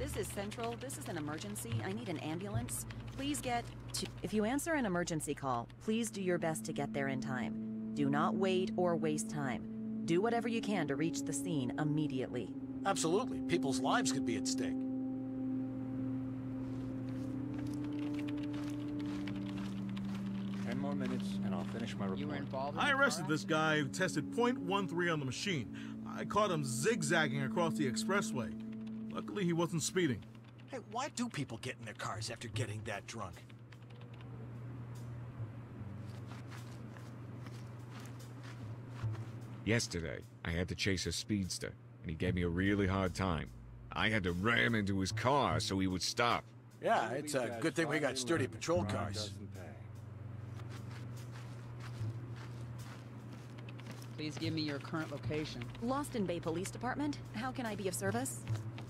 This is Central. This is an emergency. I need an ambulance. Please get to... If you answer an emergency call, please do your best to get there in time. Do not wait or waste time. Do whatever you can to reach the scene immediately. Absolutely. People's lives could be at stake. More minutes and I'll finish my report. You were involved in I arrested this guy who tested .13 on the machine. I caught him zigzagging across the expressway. Luckily, he wasn't speeding. Hey, why do people get in their cars after getting that drunk? Yesterday, I had to chase a speedster, and he gave me a really hard time. I had to ram into his car so he would stop. Yeah, it's a good thing we got sturdy patrol cars. Please give me your current location. Lost in Bay Police Department. How can I be of service?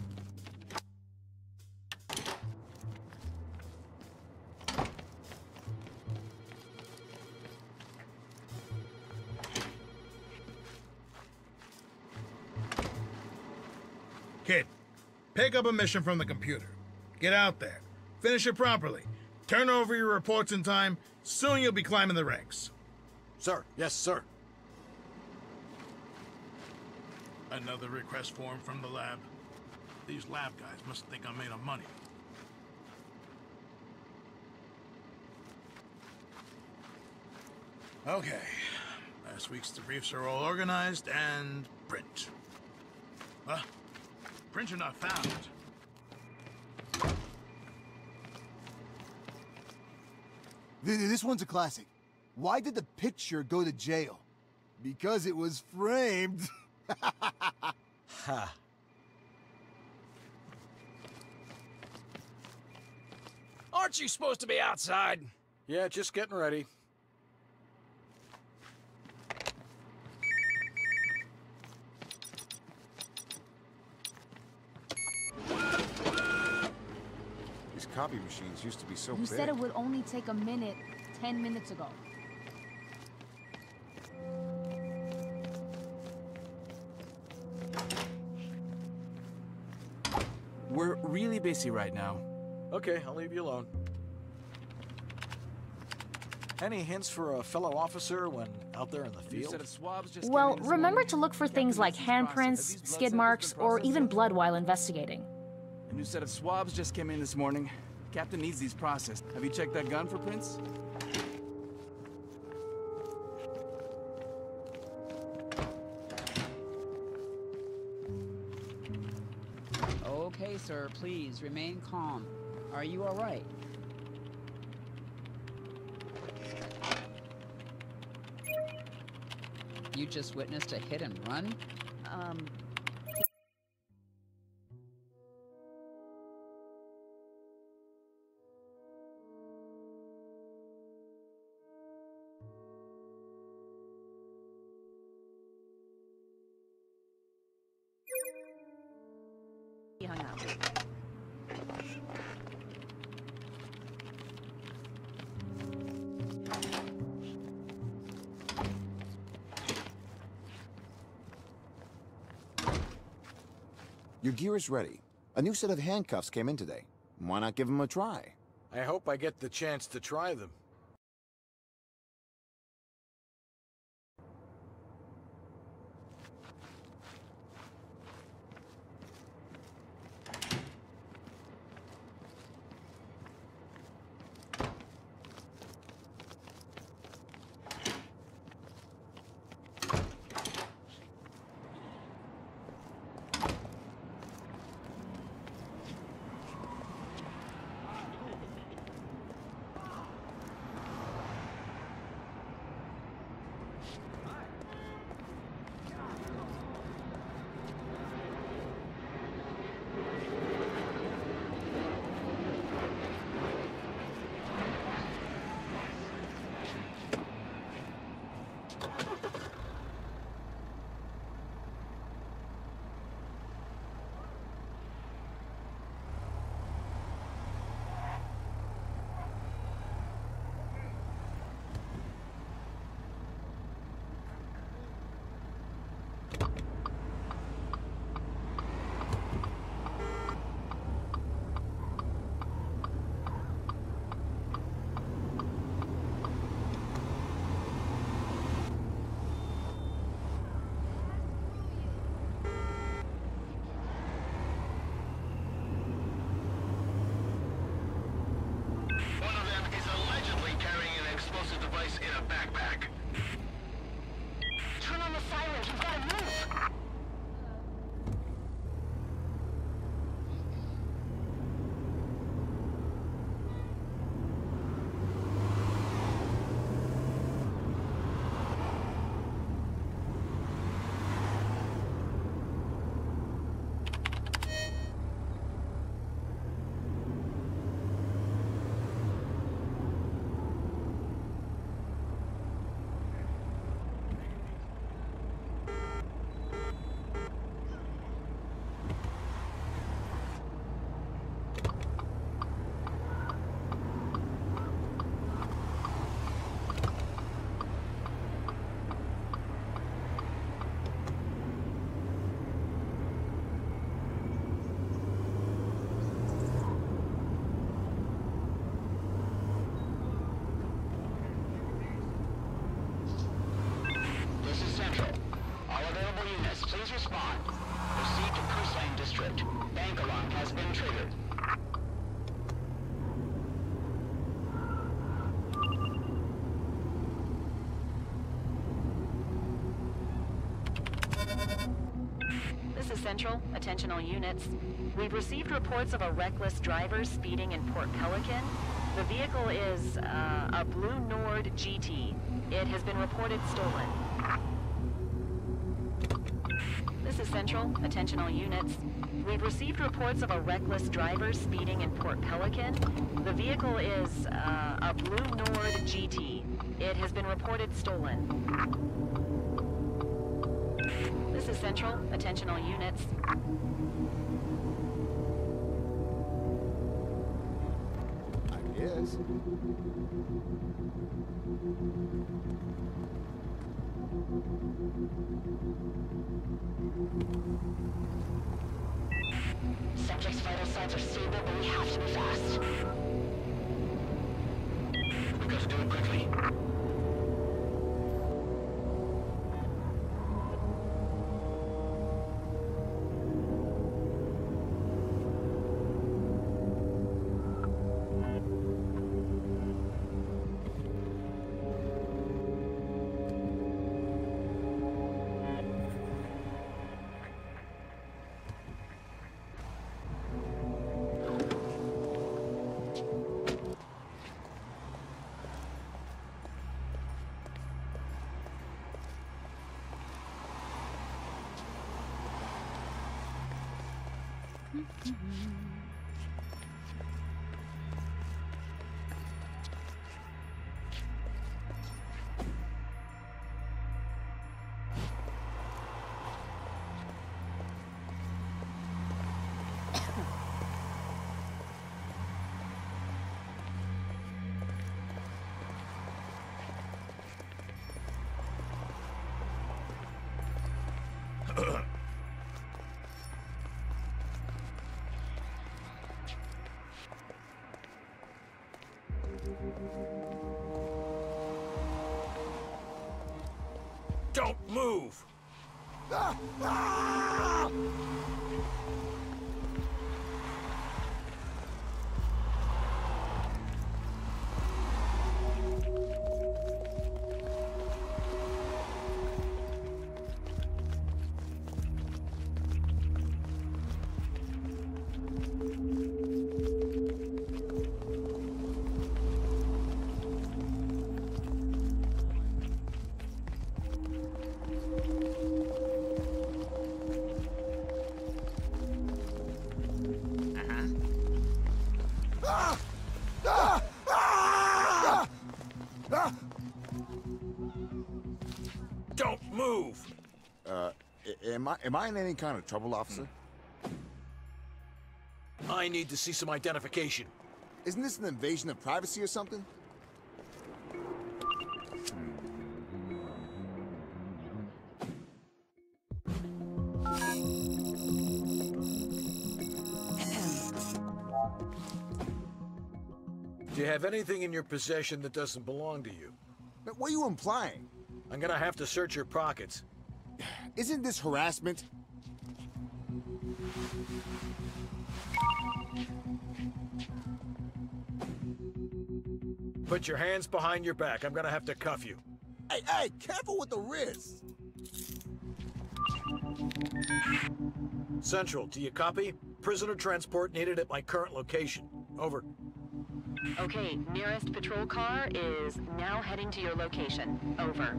Kid, pick up a mission from the computer. Get out there. Finish it properly. Turn over your reports in time. Soon you'll be climbing the ranks. Sir, yes, sir. Another request form from the lab. These lab guys must think I'm made of money. Okay. Last week's debriefs are all organized and print. Huh? Prints are not found. This one's a classic. Why did the picture go to jail? Because it was framed. Ha. Aren't you supposed to be outside? Yeah, just getting ready. These copy machines used to be so You big. said it would only take a minute 10 minutes ago. We're really busy right now. Okay, I'll leave you alone. Any hints for a fellow officer when out there in the field? Well, remember to look for things like handprints, skid marks, or even blood while investigating. A new set of swabs just came in this morning. Captain needs these processed. Have you checked that gun for prints? Okay, sir, please remain calm. Are you all right? You just witnessed a hit and run? He hung up. Your gear is ready. A new set of handcuffs came in today. Why not give them a try? I hope I get the chance to try them. Please respond. Proceed to Coastline District. Bank alarm has been triggered. This is Central. Attention all units. We've received reports of a reckless driver speeding in Port Pelican. The vehicle is a blue Nord GT. It has been reported stolen. This is Central. Attention all units. We've received reports of a reckless driver speeding in Port Pelican. The vehicle is a blue Nord GT. It has been reported stolen. This is Central. Attention all units. I guess. Subject's vital signs are stable, but we have to be fast. We've got to do it quickly. Don't move! Don't move! Am I in any kind of trouble, officer? I need to see some identification. Isn't this an invasion of privacy or something? Do you have anything in your possession that doesn't belong to you? But what are you implying? I'm gonna have to search your pockets. Isn't this harassment? Put your hands behind your back. I'm gonna have to cuff you. Hey, careful with the wrists! Central, do you copy? Prisoner transport needed at my current location. Over. Okay, nearest patrol car is now heading to your location. Over.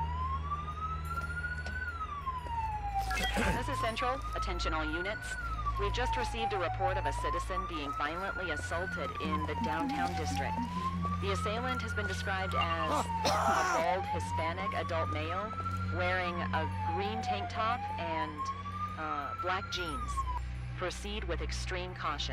This is Central. Attention all units. We've just received a report of a citizen being violently assaulted in the downtown district. The assailant has been described as a bald Hispanic adult male wearing a green tank top and black jeans. Proceed with extreme caution.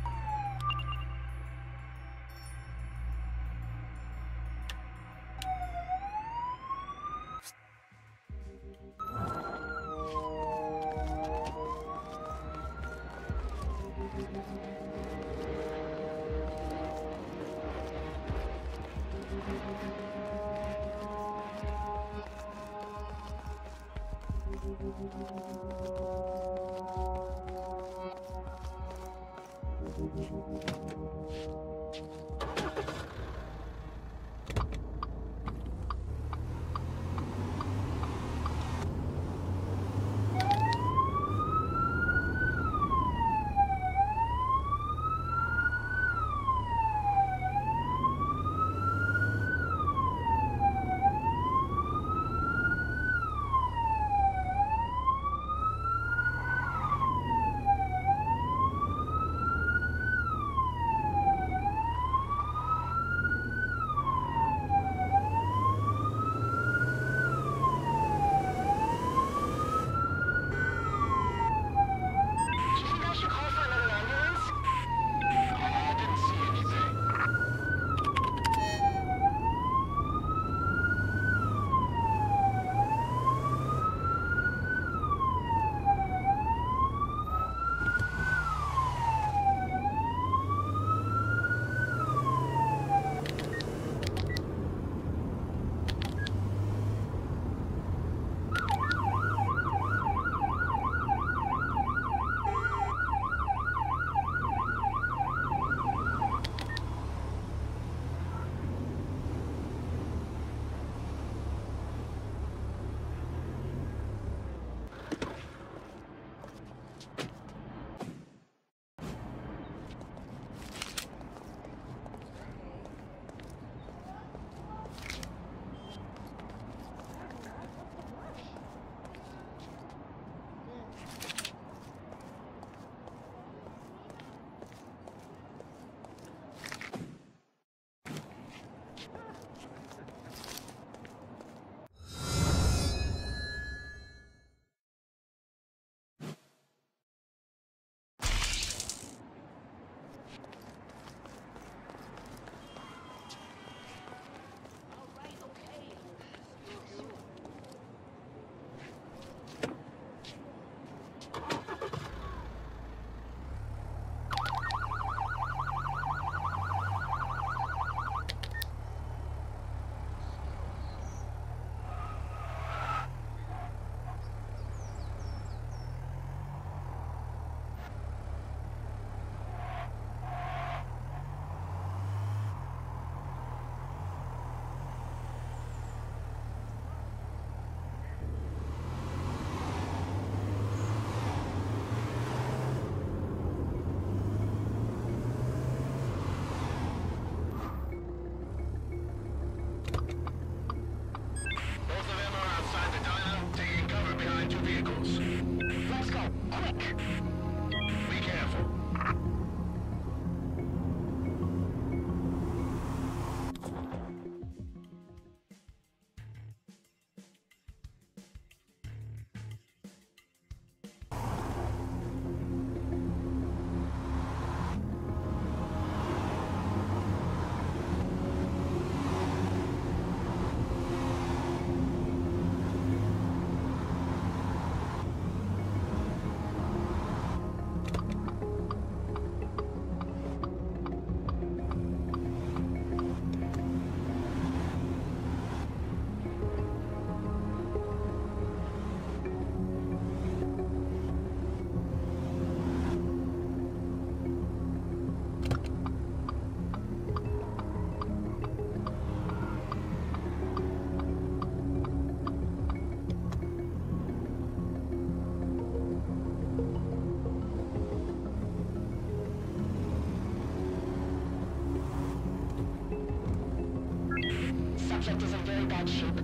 Subject is in very bad shape.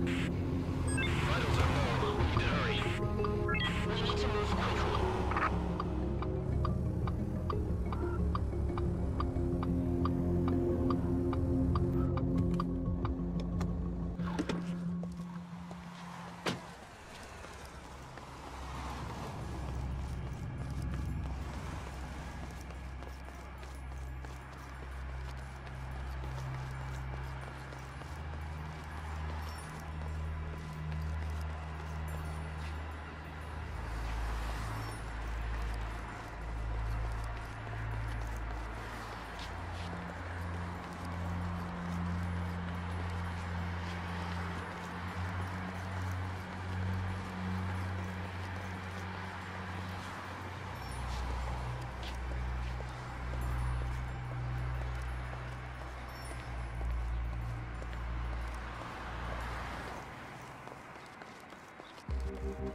Vitals are low. We need to hurry. We need to move quickly.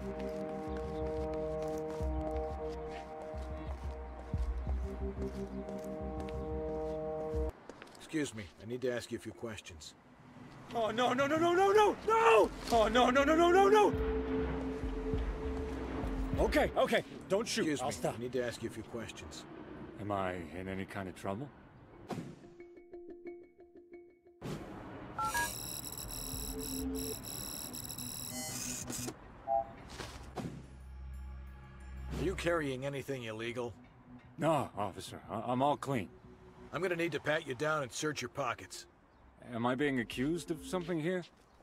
Excuse me, I need to ask you a few questions. Oh, no, no, no, no, no, no, no! Oh, no, no, no, no, no, no! Okay, okay, don't shoot. Excuse I'll me, stop. I need to ask you a few questions. Am I in any kind of trouble? Are you carrying anything illegal? No, officer. I'm all clean. I'm gonna need to pat you down and search your pockets. Am I being accused of something here?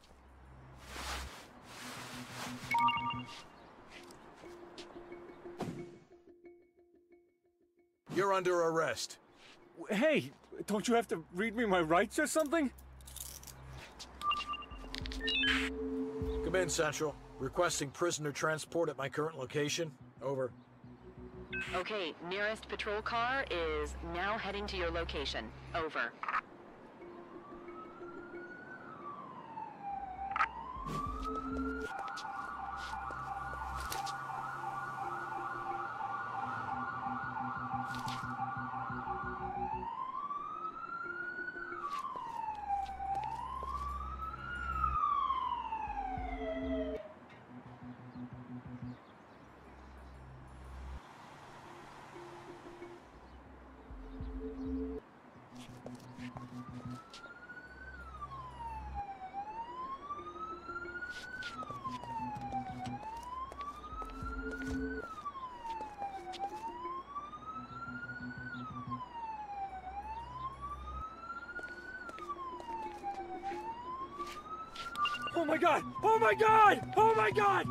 You're under arrest. Hey, don't you have to read me my rights or something? Come in, Central. Requesting prisoner transport at my current location. Over. Okay, nearest patrol car is now heading to your location. Over. Oh my god! Oh my god! Oh my god!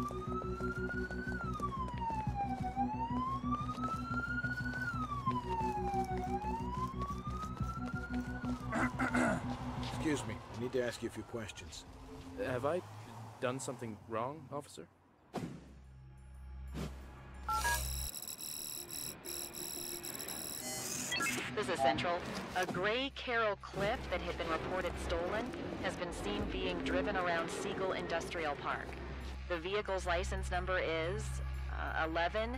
Excuse me, I need to ask you a few questions. Have I done something wrong, officer? This is Central. A gray Carroll Cliff that had been reported stolen has been seen being driven around Siegel Industrial Park. The vehicle's license number is 11.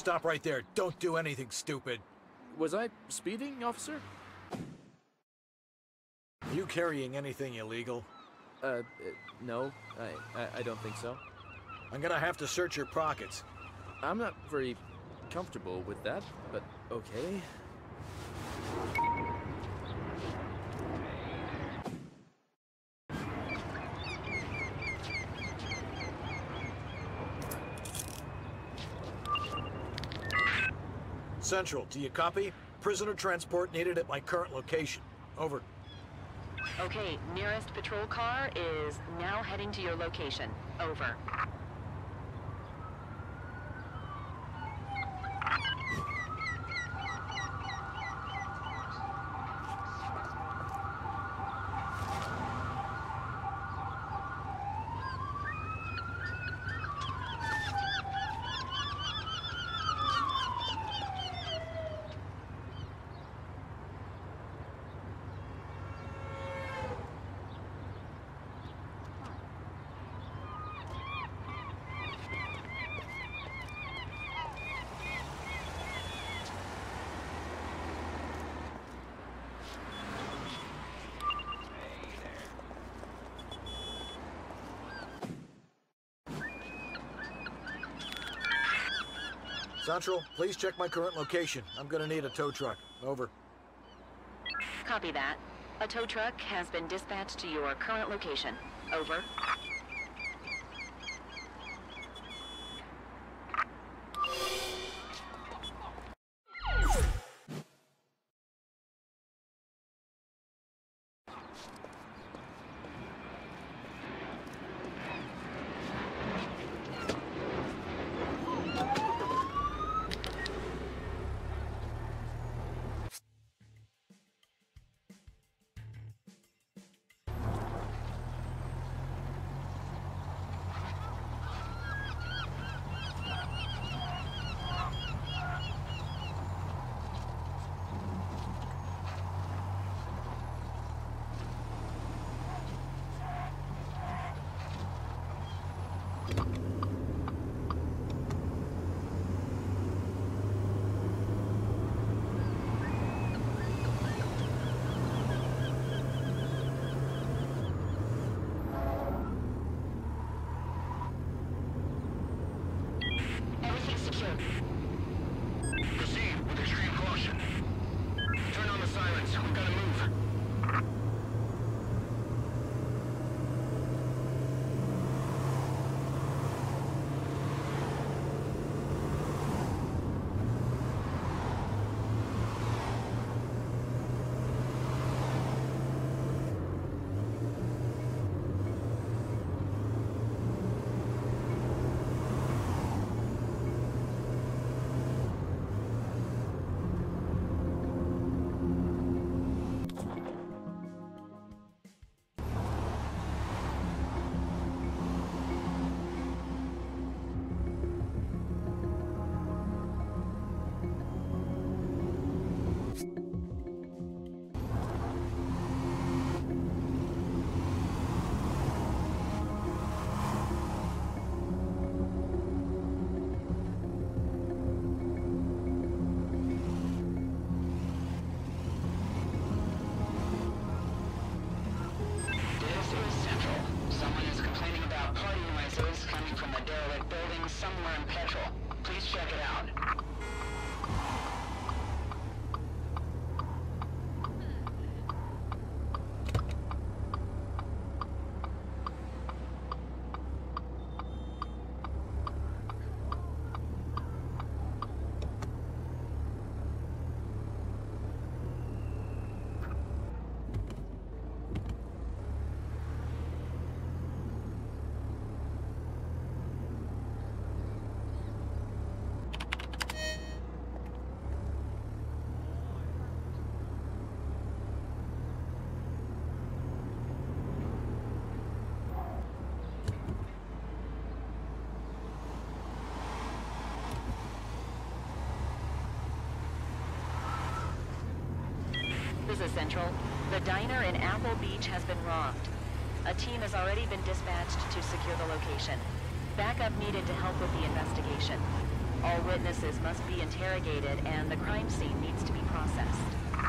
Stop right there. Don't do anything stupid. Was I speeding, officer? Are you carrying anything illegal? No. I don't think so. I'm gonna have to search your pockets. I'm not very comfortable with that, but okay. Central, do you copy? Prisoner transport needed at my current location. Over. Okay, nearest patrol car is now heading to your location. Over. Central, please check my current location. I'm gonna need a tow truck. Over. Copy that. A tow truck has been dispatched to your current location. Over. Proceed with extreme caution. Turn on the sirens. We've got to move. Somewhere in Petrol. Please check it out. This is Central. The diner in Apple Beach has been robbed. A team has already been dispatched to secure the location. Backup needed to help with the investigation. All witnesses must be interrogated, and the crime scene needs to be processed.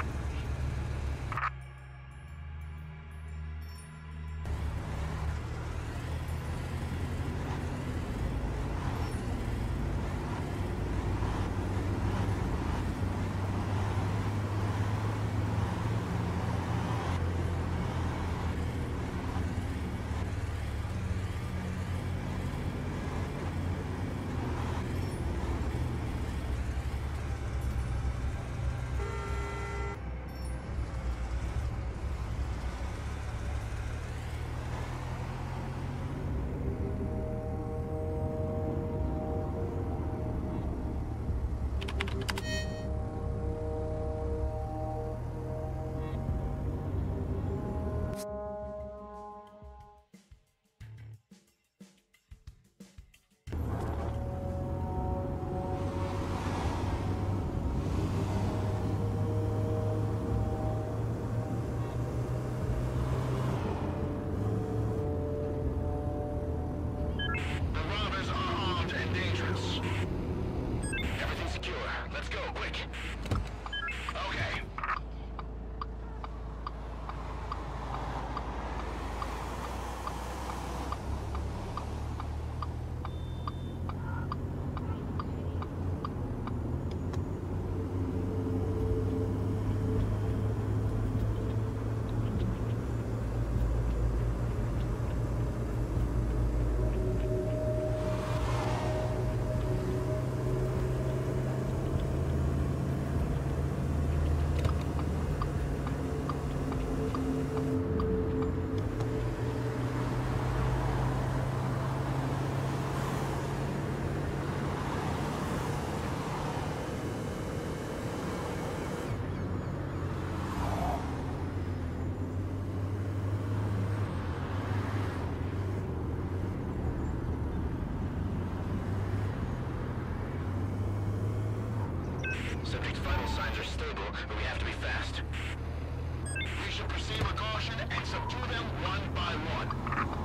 Subject's vital signs are stable, but we have to be fast. We should proceed with caution and subdue them one by one.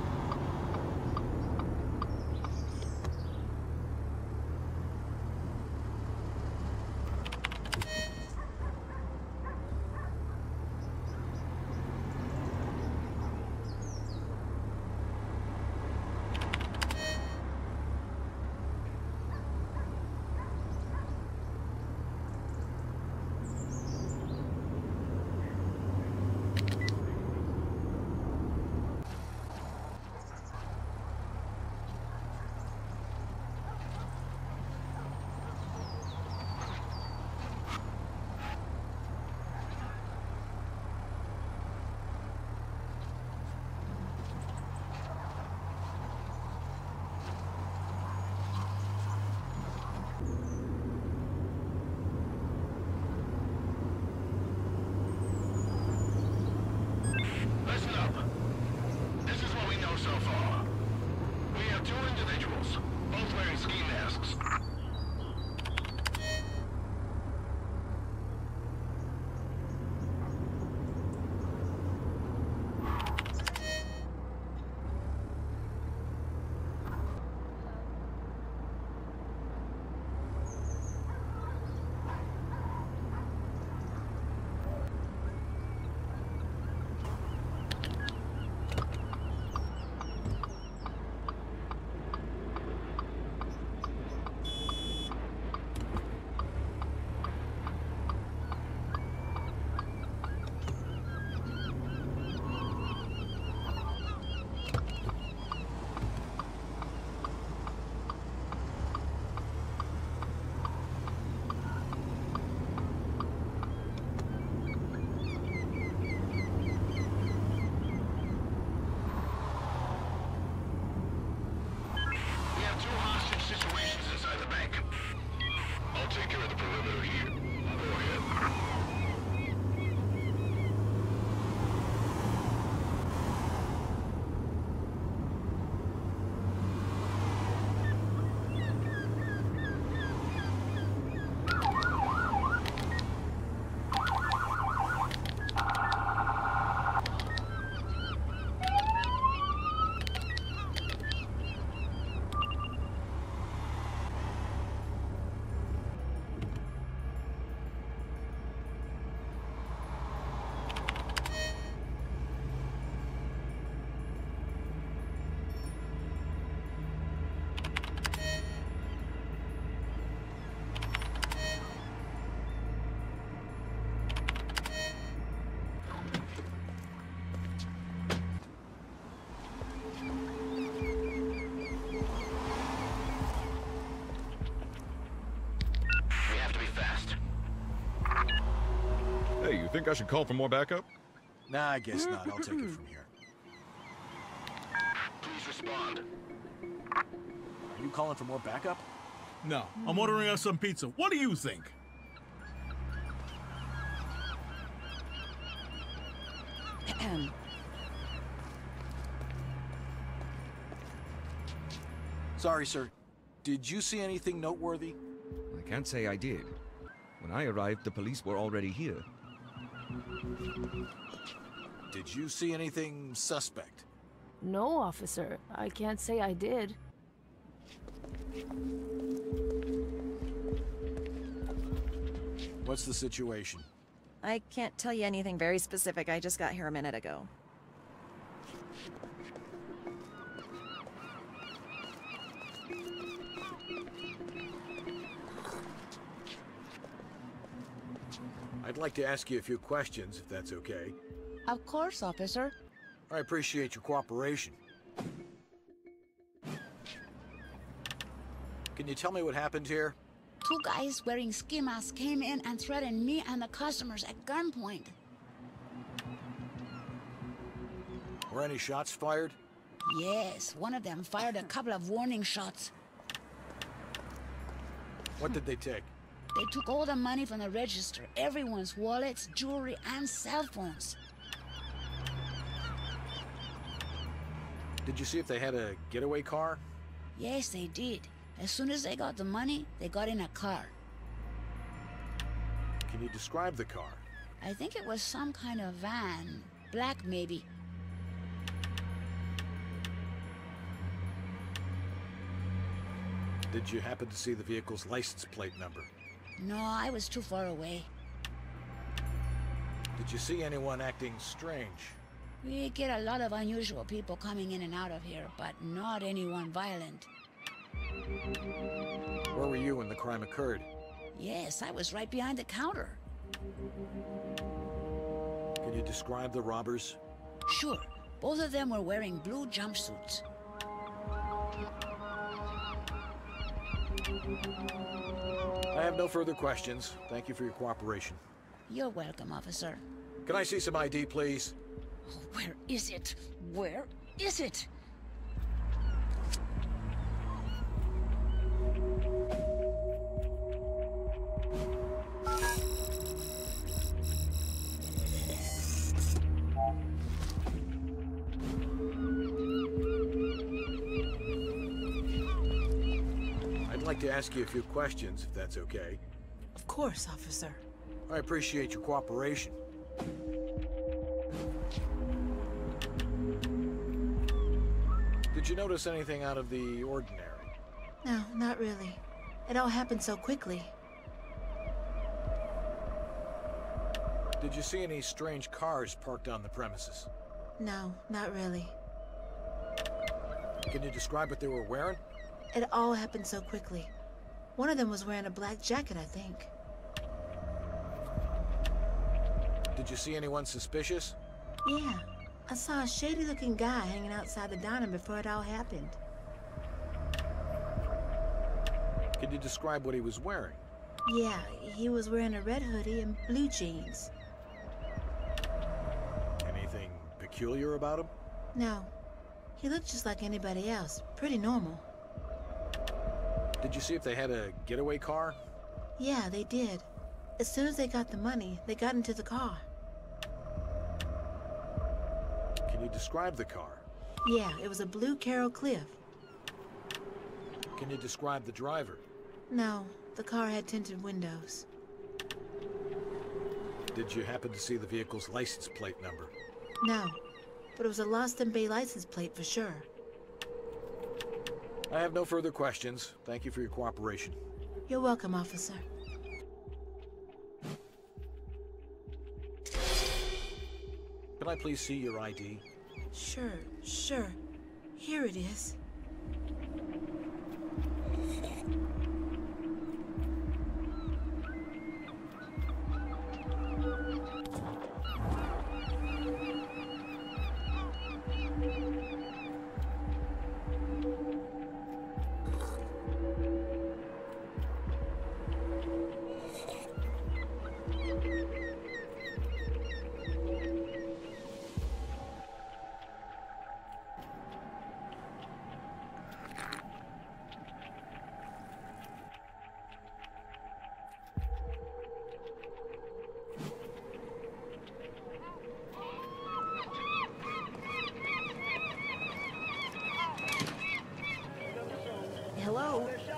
think I should call for more backup? Nah, I guess not. I'll take it from here. Please respond. Are you calling for more backup? No, I'm ordering us some pizza. What do you think? Sorry, sir. Did you see anything noteworthy? I can't say I did. When I arrived, the police were already here. Did you see anything suspect? No, officer. I can't say I did. What's the situation? I can't tell you anything very specific. I just got here a minute ago. I'd like to ask you a few questions, if that's okay. Of course, officer. I appreciate your cooperation. Can you tell me what happened here? 2 guys wearing ski masks came in and threatened me and the customers at gunpoint. Were any shots fired? Yes, one of them fired a couple of warning shots. What did they take? They took all the money from the register, everyone's wallets, jewelry, and cell phones. Did you see if they had a getaway car? Yes, they did. As soon as they got the money, they got in a car. Can you describe the car? I think it was some kind of van. Black, maybe. Did you happen to see the vehicle's license plate number? No, I was too far away. Did you see anyone acting strange? We get a lot of unusual people coming in and out of here, but not anyone violent. Where were you when the crime occurred? Yes, I was right behind the counter. Can you describe the robbers? Sure. Both of them were wearing blue jumpsuits. I have no further questions. Thank you for your cooperation. You're welcome, officer. Can I see some ID, please? Oh, where is it? Where is it? I'd like to ask you a few questions, if that's okay. Of course, officer. I appreciate your cooperation. Did you notice anything out of the ordinary? No, not really. It all happened so quickly. Did you see any strange cars parked on the premises? No, not really. Can you describe what they were wearing? It all happened so quickly. One of them was wearing a black jacket, I think. Did you see anyone suspicious? Yeah, I saw a shady-looking guy hanging outside the diner before it all happened. Can you describe what he was wearing? Yeah, he was wearing a red hoodie and blue jeans. Anything peculiar about him? No, he looked just like anybody else, pretty normal. Did you see if they had a getaway car? Yeah, they did. As soon as they got the money, they got into the car. Can you describe the car? Yeah, it was a blue Carol Cliff. Can you describe the driver? No, the car had tinted windows. Did you happen to see the vehicle's license plate number? No, but it was a Lost in Bay license plate for sure. I have no further questions. Thank you for your cooperation. You're welcome, officer. Can I please see your ID? Sure. Here it is.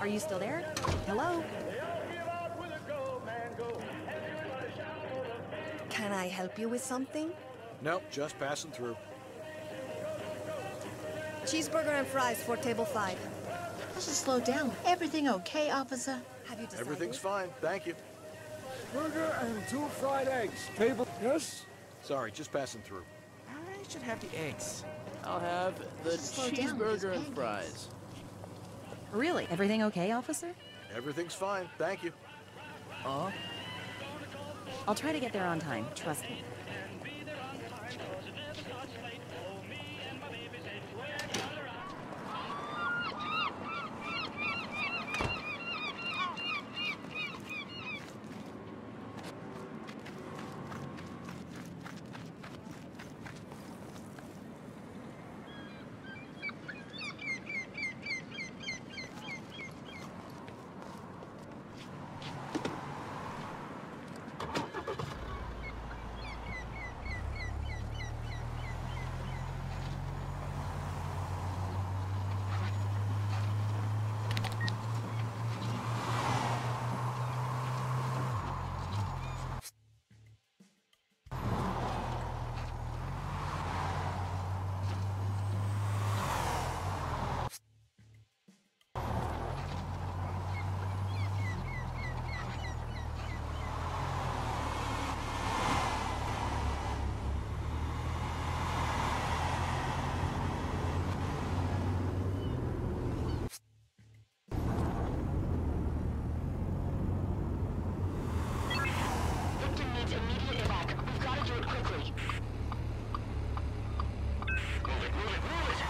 Are you still there? Hello? Can I help you with something? Nope, just passing through. Cheeseburger and fries for table 5. Let's just slow down. Everything okay, officer? Have you decided? Everything's fine, thank you. Burger and 2 fried eggs. Table, yes? Sorry, just passing through. I should have the eggs. I'll have the Slow down with these cheeseburger and pancakes. fries. Really? Everything okay, officer? Everything's fine, thank you. I'll try to get there on time, trust me. Victim needs immediate evac. We've got to do it quickly. Move it, move it, move it!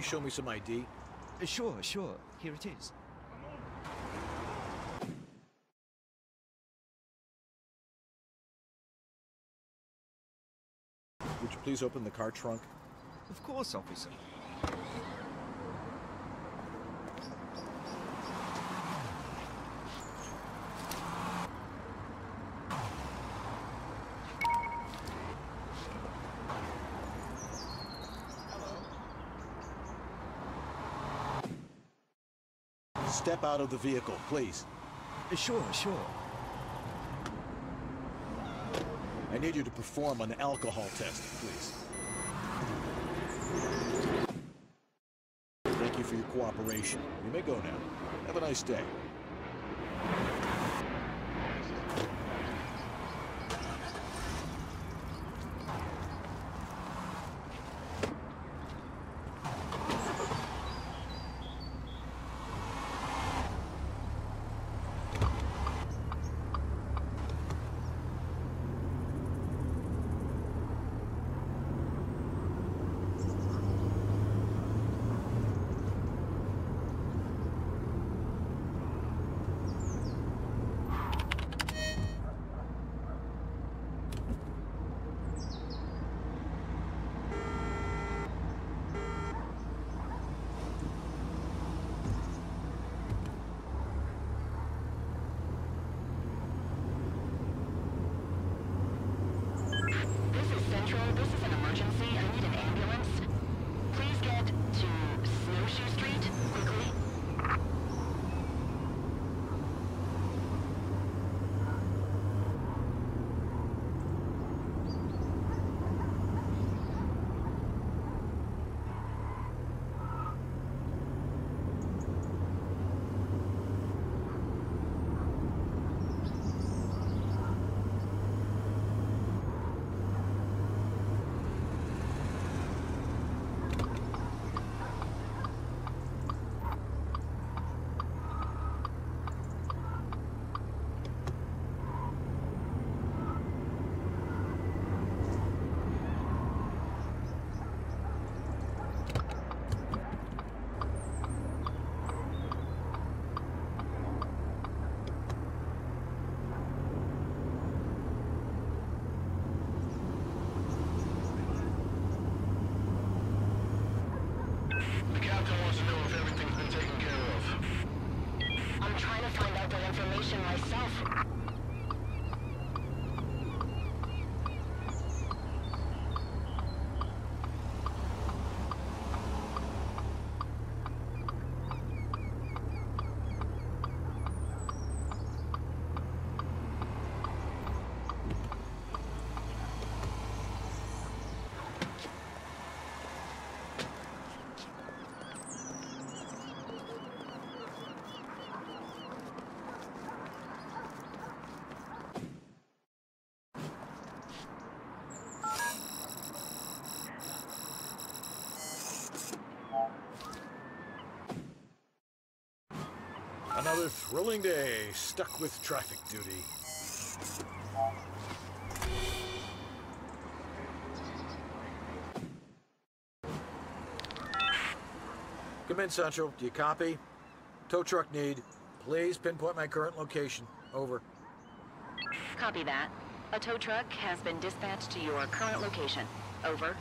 please show me some ID? Sure. Here it is. Would you please open the car trunk? Of course, officer. Step out of the vehicle, please. Sure. I need you to perform an alcohol test, please. Thank you for your cooperation. You may go now. Have a nice day. Another thrilling day, stuck with traffic duty. Come in, Central. Do you copy? Tow truck need. Please pinpoint my current location. Over. Copy that. A tow truck has been dispatched to your current location. Over.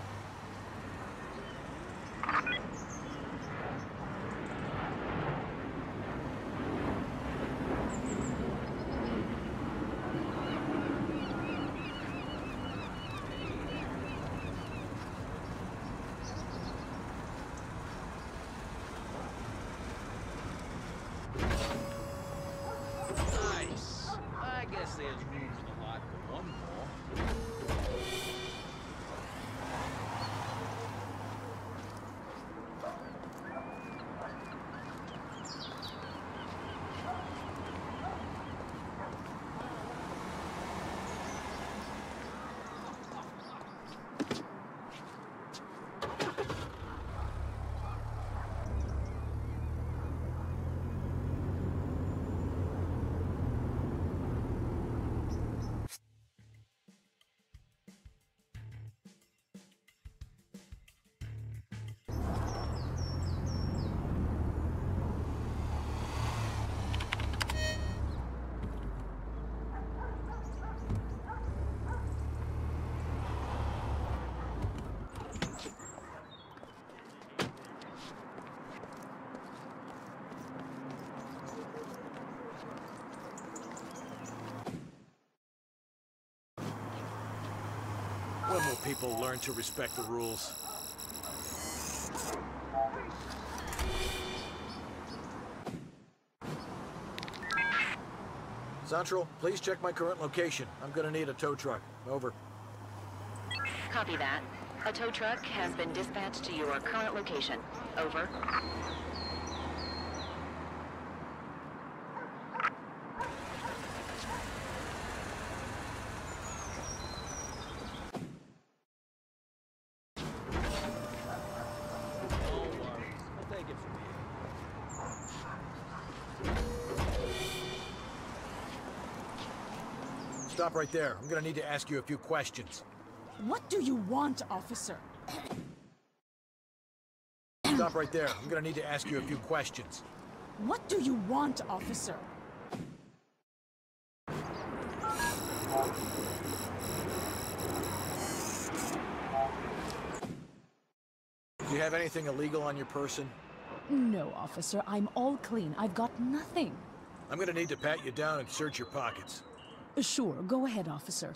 Nice. I guess there's room in the lot for one more. people learn to respect the rules. Central, please check my current location. I'm gonna need a tow truck. Over. Copy that. A tow truck has been dispatched to your current location. Over. Stop right there. I'm gonna need to ask you a few questions. What do you want, officer? Stop right there. I'm gonna need to ask you a few questions. What do you want, officer? Do you have anything illegal on your person? No, officer. I'm all clean. I've got nothing. I'm gonna need to pat you down and search your pockets. Sure, go ahead, officer.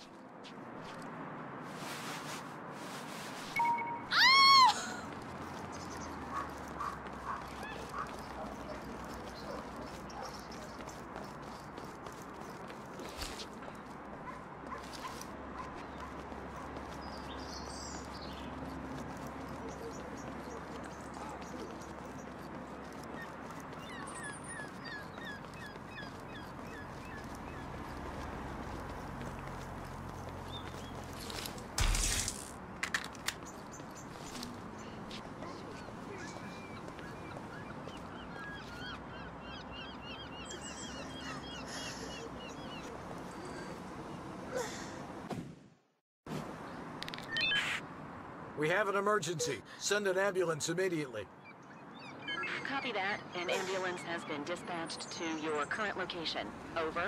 We have an emergency. Send an ambulance immediately. Copy that. An ambulance has been dispatched to your current location. Over.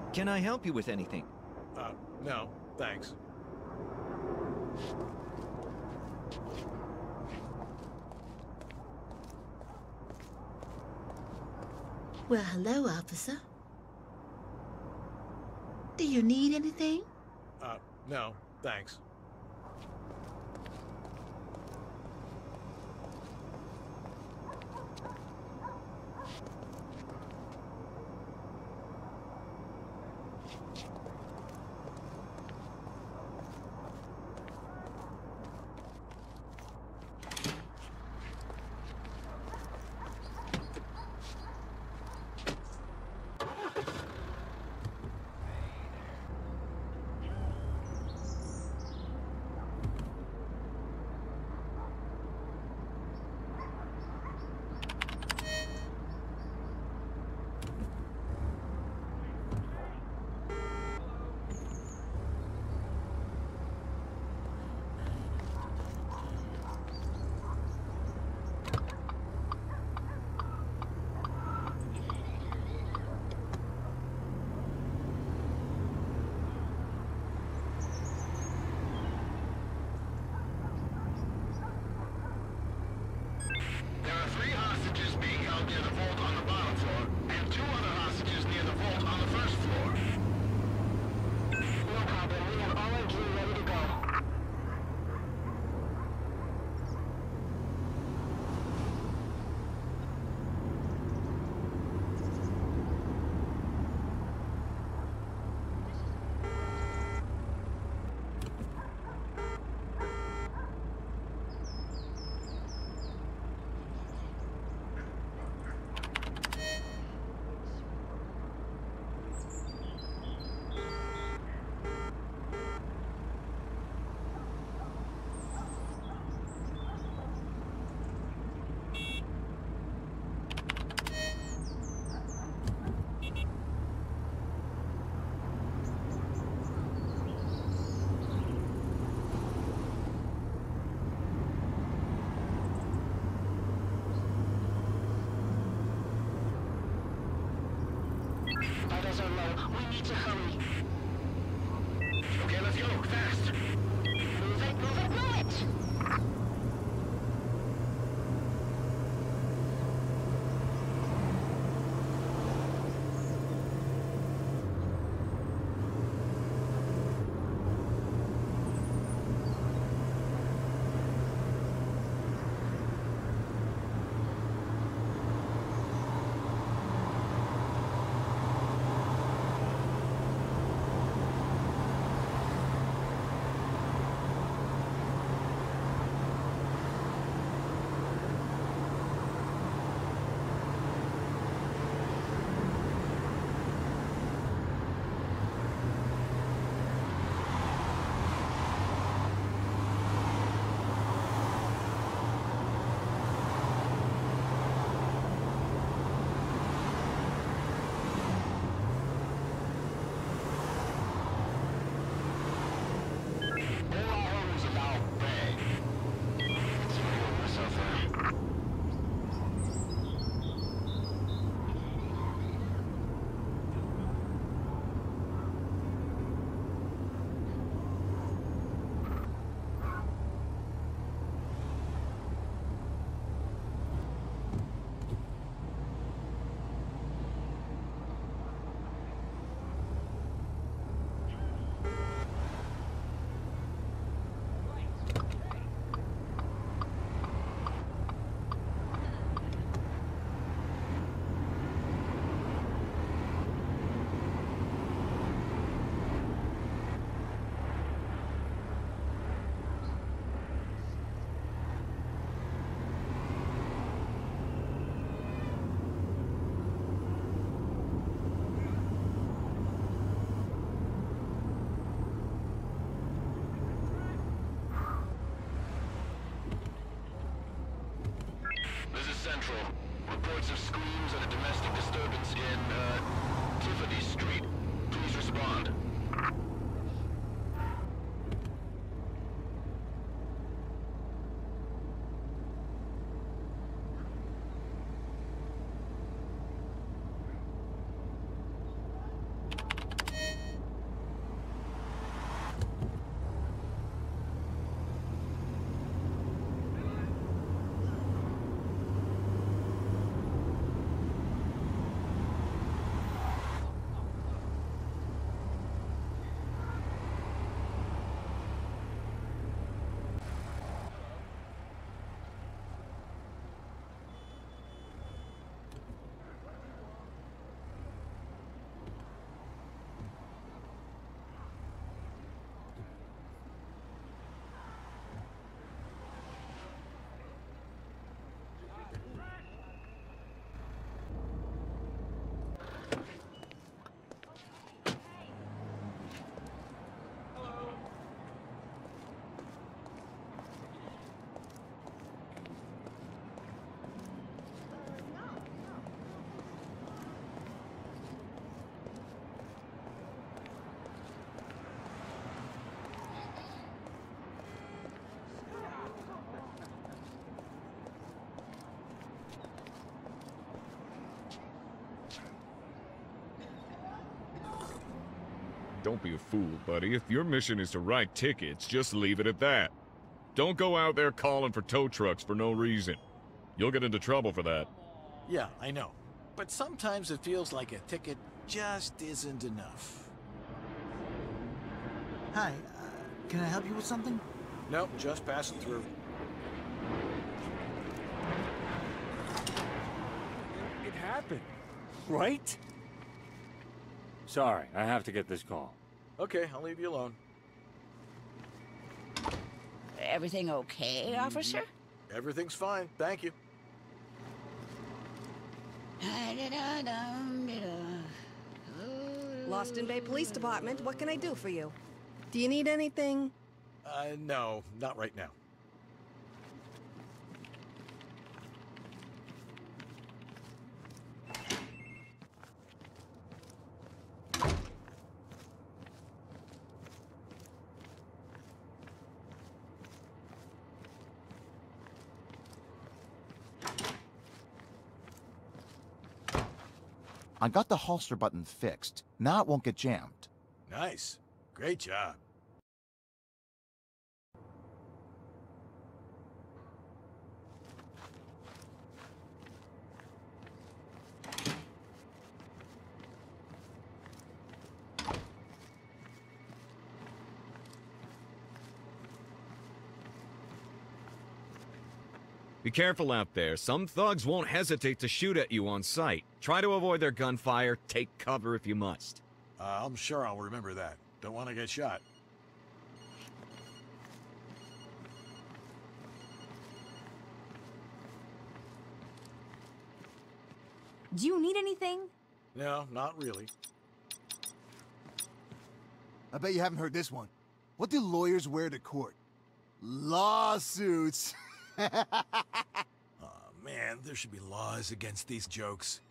Can I help you with anything? No, thanks. Well, hello, officer. Do you need anything? No, thanks. There are 3 hostages being held near the vault on the bottom floor, and 2 other hostages near the vault on the first floor. No problem. We have all our gear ready to go. Vitals are low. We need to hurry. Okay, let's go. Fast. Move it, move it, move it! Central. Reports of screams and a domestic disturbance in, Tiffany Street. Please respond. Don't be a fool, buddy. If your mission is to write tickets, just leave it at that. Don't go out there calling for tow trucks for no reason. You'll get into trouble for that. Yeah, I know. But sometimes it feels like a ticket just isn't enough. Hi, can I help you with something? Nope, just passing through. It happened, right? Sorry, I have to get this call. Okay, I'll leave you alone. Everything okay, officer? Everything's fine, thank you. Lost in Bay Police Department. What can I do for you? Do you need anything? No, not right now. I got the holster button fixed. Now it won't get jammed. Nice. Great job. Be careful out there. Some thugs won't hesitate to shoot at you on sight. Try to avoid their gunfire. Take cover if you must. I'm sure I'll remember that. Don't want to get shot. Do you need anything? No, not really. I bet you haven't heard this one. What do lawyers wear to court? Lawsuits. Oh, man, there should be laws against these jokes.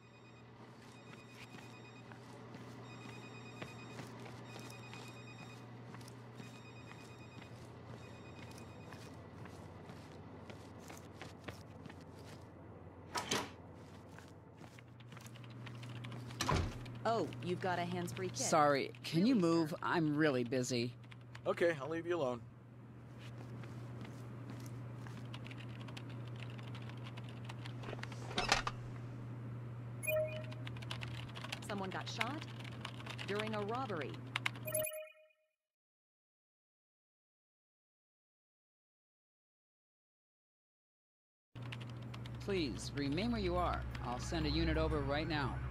Oh, you've got a hands-free kit. Sorry, can you move? I'm really busy. Okay, I'll leave you alone. Someone got shot during a robbery. Please, remain where you are. I'll send a unit over right now.